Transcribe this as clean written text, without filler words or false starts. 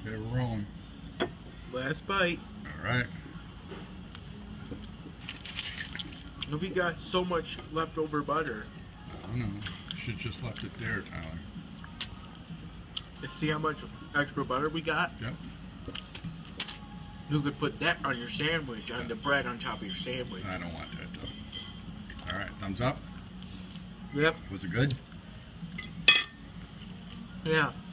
Okay, we're rolling. Last bite. All right. If you got so much leftover butter. I don't know. You should just left it there, Tyler. And see how much extra butter we got? Yep. You could put that on your sandwich, on the bread on top of your sandwich. I don't want that though. All right, thumbs up. Yep. Was it good? Yeah.